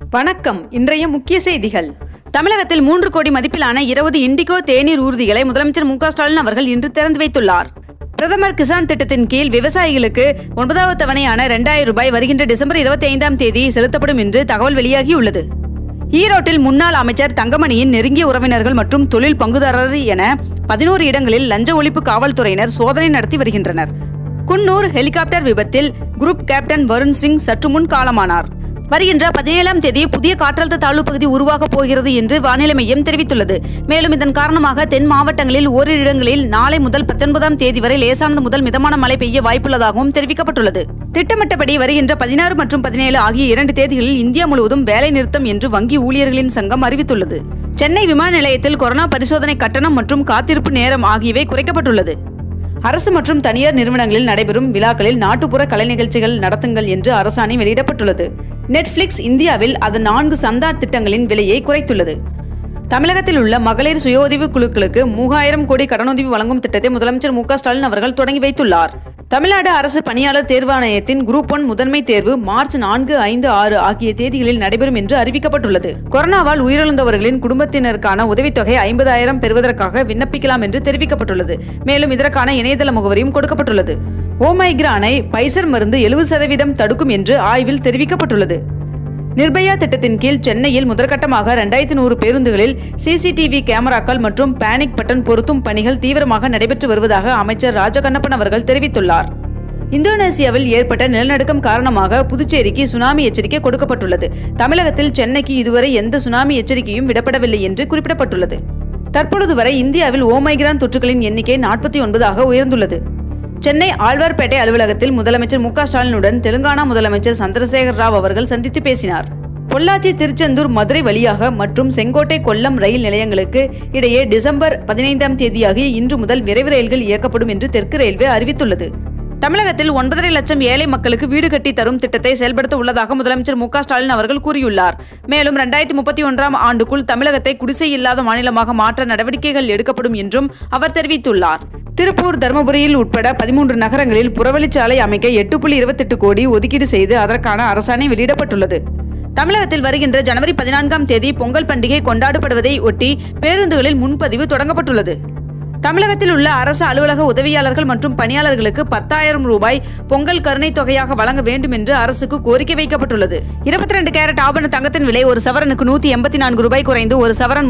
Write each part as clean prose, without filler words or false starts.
வணக்கம். இன்றைய முக்கிய செய்திகள். தமிழகத்தில் 3 கோடி மதிப்பிலான 20 இண்டிகோ தேநீர் ஊர்திகளை முதலமைச்சர் மு.க. ஸ்டாலின் அவர்கள் இன்று திறந்து வைத்துள்ளார். பிரதமர் கிசான் திட்டத்தின் கீழ் விவசாயிகளுக்கு 9வது தவணையான 2000 ரூபாய் வருகின்ற டிசம்பர் 25ஆம் தேதி செலுத்தப்படும் என்று தகவல் வெளியாகியுள்ளது. ஈரோட்டில் முன்னாள் அமைச்சர் தங்கமணியின் நெருங்கிய உறவினர்கள் மற்றும் தொழில் பங்குதாரர் என 11 இடங்களில் லஞ்ச ஒழிப்பு காவல்துறையினர் சோதனை நடத்தி வருகின்றனர். குன்னூர் ஹெலிகாப்டர் விபத்தில் குரூப் கேப்டன் வருண் சிங் சற்று முன் காலமானார். வருகின்ற 17ஆம் தேதி புதிய காற்றழுத்த தாழ்வு பகுதி உருவாகப் போகிறது என்று வானிலை மையம் தெரிவித்துள்ளது. மேலும் இதன் காரணமாக தென் மாவட்டங்களில் ஓரிரு இடங்களில் நாளை முதல் 19ஆம் தேதி வரை லேசானது முதல் மிதமான மழை பெய்ய வாய்ப்புள்ளதாகவும் தெரிவிக்கப்பட்டுள்ளது. திட்டமிட்டபடி வருகின்ற 16 மற்றும் 17 ஆகிய 2 தேதிகளில் இந்தியா முழுவதும் வேலை நிறுத்தம் என்று வங்கி ஊழியர்களின் சங்கம் அறிவித்துள்ளது. சென்னை விமான நிலையத்தில் கொரோனா பரிசோதனை கட்டணம் மற்றும் காத்திருப்பு நேரம் ஆகியவை குறைக்கப்பட்டுள்ளது. அரசு மற்றும் தனியார் நிறுவனங்களில் நடைபெறும் விழாக்களில் நாட்டுப்புற கலை நிகழ்ச்சிகள் நடத்துங்கள் என்று அரசாணை வெளியிடப்பட்டுள்ளது. நெட்ஃபிளிக்ஸ் இந்தியாவில் அதன் 4 சந்தா திட்டங்களின் விலையை குறைத்துள்ளது. தமிழகத்தில் உள்ள மகளிர் சுய உதவி குழுக்களுக்கு 3000 கோடி கடனுதவி வழங்கும் திட்டத்தை முதலமைச்சர் மு.க. ஸ்டாலின் அவர்கள் தொடங்கி வைத்துள்ளார். தமிழ்நாடு அரசு பணியாளர் தேர்வாணையத்தின் குரூப் 1 முதன்மை தேர்வு மார்ச் 4, 5, 6 ஆகிய தேதிகளில் நடைபெறும் என்று அறிவிக்கப்பட்டுள்ளது. கொரோனாவால் உயிரிழந்தவர்களின் குடும்பத்தினருக்கான உதவித்தொகை 50,000 பெறுவதற்காக விண்ணப்பிக்கலாம் என்று தெரிவிக்கப்பட்டுள்ளது. மேலும் இதற்கான இணையதள முகவரியும் கொடுக்கப்பட்டுள்ளது. ஓமைக்ரானை பைசர் மருந்து 70% தடுக்கும் என்று ஆய்வில் தெரிவிக்கப்பட்டுள்ளது. நிர்பயா திட்டத்தின் கீழ் சென்னையில் முதற்கட்டமாக 2100 பேருந்துகளில் சிசிடிவி கேமராக்கள் மற்றும் பேனிக் பட்டன் பொருத்தும் பணிகள் தீவிரமாக நடைபெற்று வருவதாக அமைச்சர் ராஜகண்ணப்பன் அவர்கள் தெரிவித்துள்ளார். இந்தோனேசியாவில் ஏற்பட்ட நிலநடுக்கம் காரணமாக புதுச்சேரிக்கு சுனாமி எச்சரிக்கை கொடுக்கப்பட்டுள்ளது. தமிழகத்தில் சென்னைக்கு இதுவரை எந்த சுனாமி எச்சரிக்கையும் விடப்படவில்லை என்று குறிப்பிடப்பட்டுள்ளது. தற்பொழுது வரை இந்தியாவில் ஓமைக்ரான் தொற்றுகளின் எண்ணிக்கை 49ஆக உயர்ந்துள்ளது. சென்னை ஆழ்வார்பேட்டை அலுவலகத்தில் முதலமைச்சர் மு.க. ஸ்டாலினுடன் தெலுங்கானா முதலமைச்சர் சந்திரசேகர் ராவ் அவர்கள் சந்தித்து பேசினார். பொள்ளாச்சி, திருச்செந்தூர், மதுரை வழியாக மற்றும் செங்கோட்டை, கொல்லம் ரயில் நிலையங்களுக்கு இடையே டிசம்பர் 15ஆம் தேதியாகிய இன்று முதல் விரைவு ரயில்கள் இயக்கப்படும் என்று தெற்கு ரயில்வே அறிவித்துள்ளது. தமிழகத்தில் 9.5 லட்சம் ஏழை மக்களுக்கு வீடு கட்டி தரும் திட்டத்தை செயல்படுத்த உள்ளதாக முதலமைச்சர் மு.க. ஸ்டாலின் அவர்கள் கூறியுள்ளார். மேலும் 2031ஆம் ஆண்டுக்குள் தமிழகத்தை குடிசை இல்லாத மாநிலமாக மாற்ற நடவடிக்கைகள் எடுக்கப்படும் என்றும் அவர் தெரிவித்துள்ளார். திருப்பூர், தருமபுரியில் உட்பட 13 நகரங்களில் புறவழிச்சாலை அமைக்க 8.28 கோடி ஒதுக்கீடு செய்து அதற்கான அரசாணை வெளியிடப்பட்டுள்ளது. தமிழகத்தில் வருகின்ற ஜனவரி 14ஆம் தேதி பொங்கல் பண்டிகை கொண்டாடப்படுவதை ஒட்டி பேருந்துகளில் முன்பதிவு தொடங்கப்பட்டுள்ளது. தமிழகத்தில் உள்ள அரசு அலுவலக உதவியாளர்கள் மற்றும் பணியாளர்களுக்கு 10,000 ரூபாய் பொங்கல் கருணை தொகையாக வழங்க வேண்டும் என்று அரசுக்கு கோரிக்கை வைக்கப்பட்டுள்ளது. 22 கேரட் ஆபண தங்கத்தின் விலை ஒரு சவரனுக்கு 184 ரூபாய் குறைந்து ஒரு சவரன்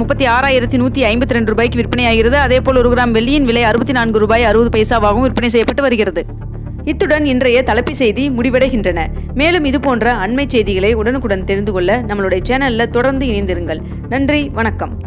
36,152 ரூபாய்க்கு விற்பனையாகிறது. அதேபோல் 1 கிராம் வெள்ளியின் விலை 64 ரூபாய் 60 பைசாவாகவும் விற்பனை செய்யப்பட்டு வருகிறது. இத்துடன் இன்றைய தலைப்புச் செய்தி முடிவடைகின்றன. மேலும் இதுபோன்ற அண்மை செய்திகளை உடனுக்குடன் தெரிந்து கொள்ள நம்மளுடைய சேனலில் தொடர்ந்து இணைந்திருங்கள். நன்றி, வணக்கம்.